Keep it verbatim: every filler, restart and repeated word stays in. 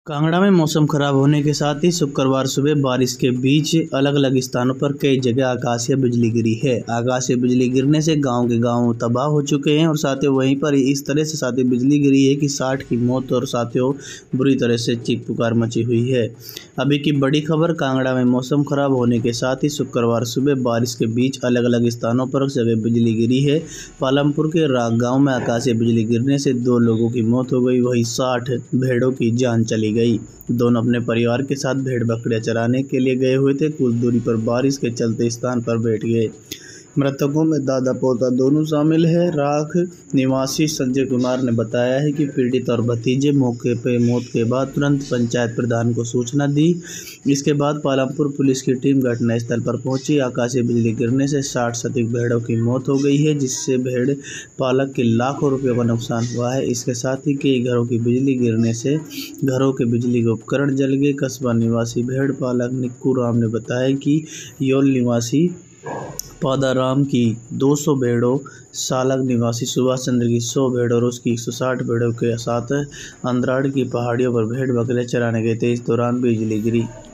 कांगड़ा में मौसम खराब होने के साथ ही शुक्रवार सुबह बारिश के बीच अलग अलग स्थानों पर कई जगह आकाशीय बिजली गिरी है। आकाशीय बिजली गिरने से गांव के गांव तबाह हो चुके हैं और साथ ही वहीं पर इस तरह से साथ ही बिजली गिरी है कि साठ की मौत और साथियों बुरी तरह से चीख पुकार मची हुई है। अभी की बड़ी खबर, कांगड़ा में मौसम खराब होने के साथ ही शुक्रवार सुबह बारिश के बीच अलग अलग स्थानों पर जगह बिजली गिरी है। पालमपुर के राग गाँव में आकाशीय बिजली गिरने से दो लोगों की मौत हो गई, वहीं साठ भेड़ों की जान चली गई। दोनों अपने परिवार के साथ भेड़ बकरियां चराने के लिए गए हुए थे। कुछ दूरी पर बारिश के चलते स्थान पर बैठ गए। मृतकों में दादा पोता दोनों शामिल है। राख निवासी संजय कुमार ने बताया है कि पीड़ित और भतीजे मौके पर मौत के बाद तुरंत पंचायत प्रधान को सूचना दी। इसके बाद पालमपुर पुलिस की टीम घटनास्थल पर पहुंची। आकाशीय बिजली गिरने से साठ से अधिक भेड़ों की मौत हो गई है, जिससे भेड़ पालक के लाखों रुपयों का नुकसान हुआ है। इसके साथ ही कई घरों की बिजली गिरने से घरों के बिजली के उपकरण जल गए। कस्बा निवासी भेड़ पालक निक्कू राम ने बताया कि योल निवासी पादाराम की दो सौ भेड़ों, सालग निवासी सुभाष चंद्र की सौ भेड़ और उसकी एक सौ साठ भेड़ों के साथ अंद्राड़ की पहाड़ियों पर भेड़ बकरियां चराने गए थे। इस दौरान बिजली गिरी।